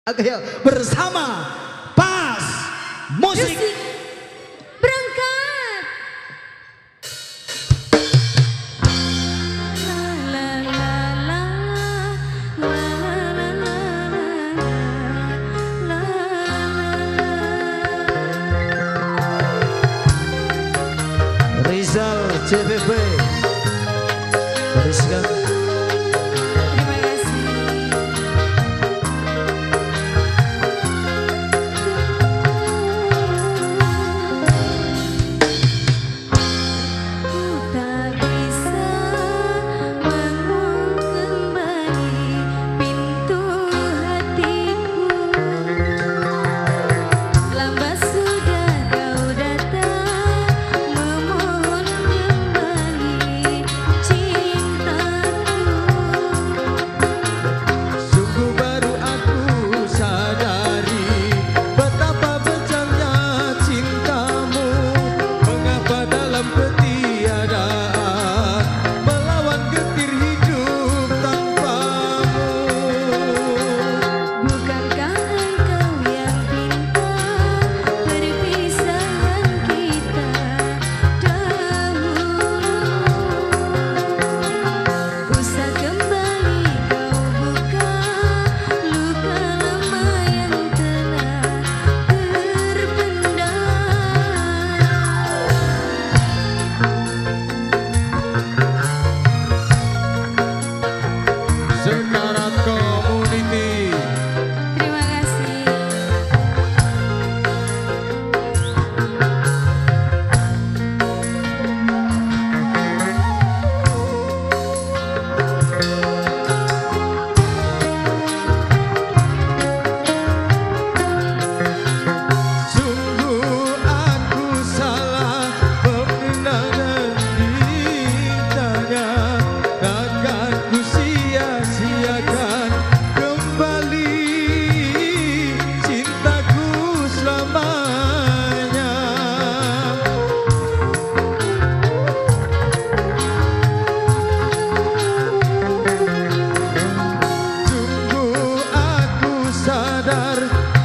Oke, yuk, bersama Pas Musik. Berangkat. La la la la la la la. Rizal CPP Rizal. Terima kasih. Ku tak bisa mengulang kembali pintu hatiku. Lambat sudah kau datang memohon kembali cintaku. Sungguh baru aku sadari betapa besarnya cintamu. Mengapa dalam ketiadaan melawan getir hidup tanpamu. Bukankah engkau yang pinta perpisahan kita dahulu? Usah kembali kau buka luka lama yang telah terpendam. Sekarat Community. Terima kasih. Sungguh aku salah memandang cintanya. Takkan ku sia-siakan kembali cintaku selamanya. Sungguh aku sadar